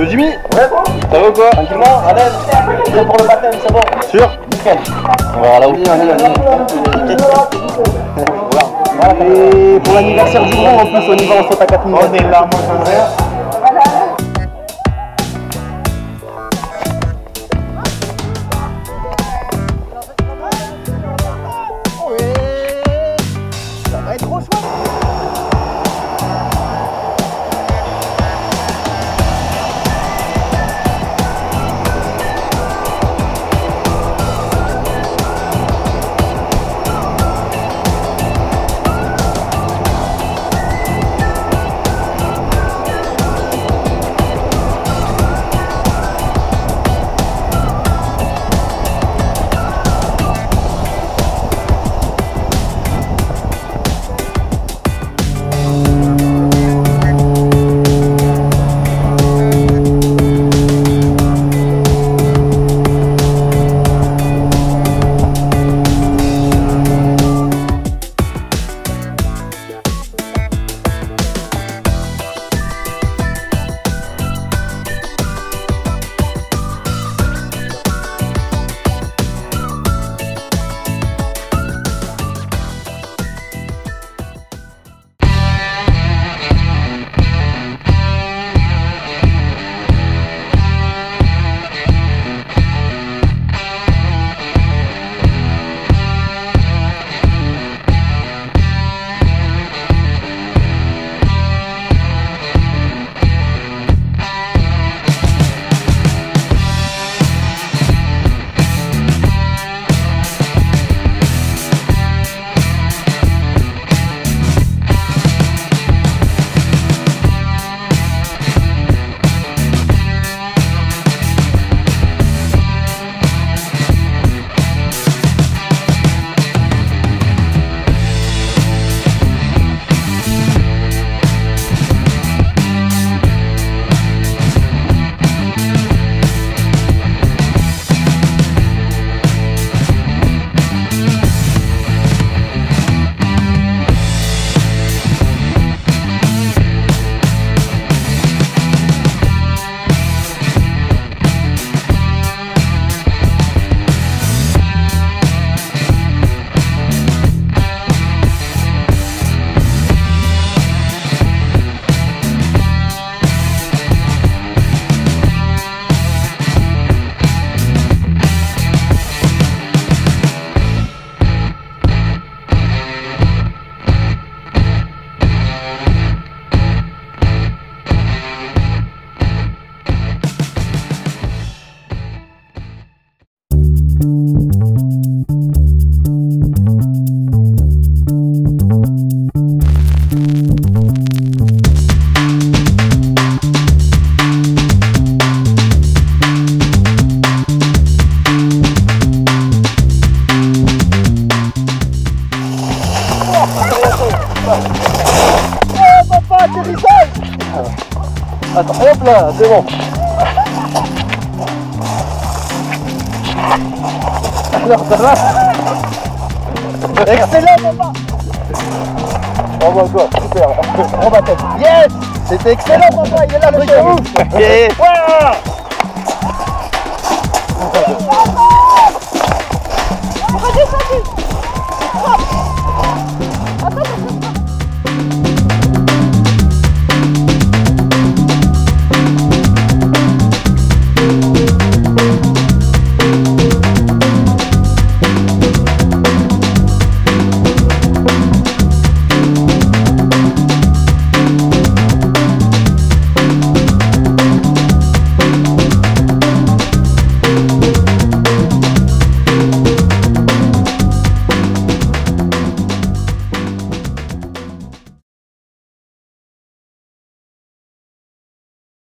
Le Jimmy? Ouais, bon. Ça va ou quoi? Tranquillement, à l'aise. Prêt pour le baptême, c'est bon? Sûr? Nickel. On va voir là où. Voilà. Et pour l'anniversaire du grand, en plus, on y va, on saute à 4 minutes. On est là, moi, je veux. Ça va être trop chouette. Attends, hop là, c'est bon. Alors, ça va? Excellent, papa. Oh my god, super. On va tête. Yes. C'était excellent, papa. Il est là, le chef. Ok. Voilà.